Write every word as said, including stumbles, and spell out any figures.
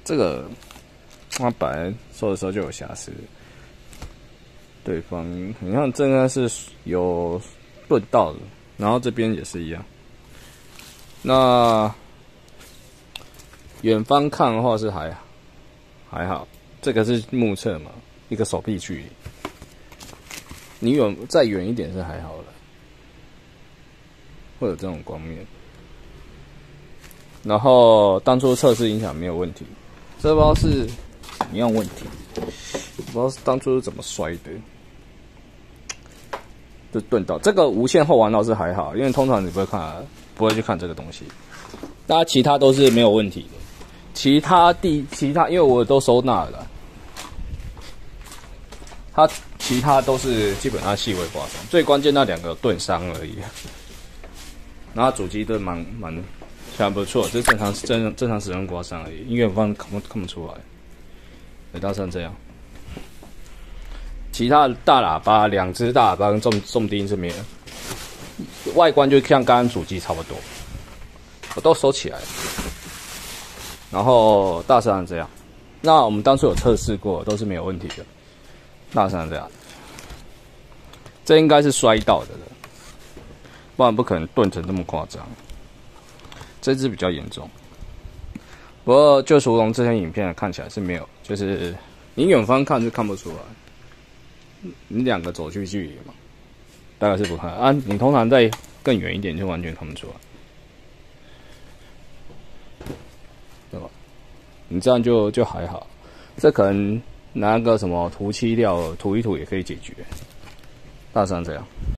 这个它本来做的时候就有瑕疵。对方，你看这个是有钝道的，然后这边也是一样。那远方看的话是还还好，这个是目测嘛，一个手臂距离。你远再远一点是还好的，会有这种光面。然后当初测试音响没有问题，这不知道是什么样问题，不知道是当初是怎么摔的。就钝道，这个无线后弯道是还好，因为通常你不会看，不会去看这个东西。那其他都是没有问题的。其他地其他，因为我都收纳了，它其他都是基本上细微刮伤，最关键那两个钝伤而已。然后主机都蛮蛮还不错，这正常正正常使用刮伤而已，音乐方看不看不出来，有到像这样。其他的大喇叭，两只大喇叭跟重重低音是没有，外观就像刚刚主机差不多，我都收起来了。然后大声这样，那我们当初有测试过，都是没有问题的。大声这样，这应该是摔到的了，不然不可能钝成这么夸张。这只比较严重，不过就属龙这些影片看起来是没有，就是你远方看是看不出来。你两个走距距离嘛，大概是不看啊。你通常在更远一点就完全看不出来，对吧？你这样就就还好，这可能拿个什么涂漆料涂一涂也可以解决。大致上这样。